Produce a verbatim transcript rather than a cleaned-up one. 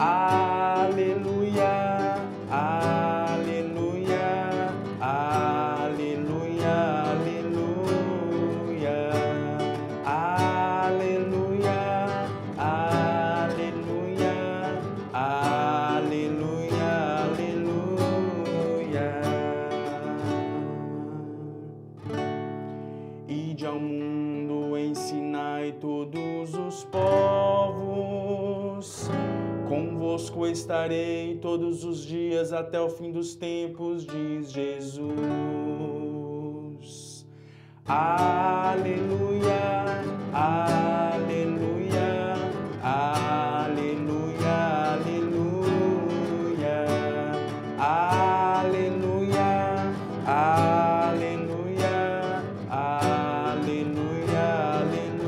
Aleluia, aleluia, aleluia, aleluia, aleluia, aleluia, aleluia, aleluia. Ide ao mundo, ensinai todos os povos. Convosco estarei todos os dias até o fim dos tempos, diz Jesus. Aleluia, aleluia, aleluia, aleluia, aleluia, aleluia, aleluia, aleluia.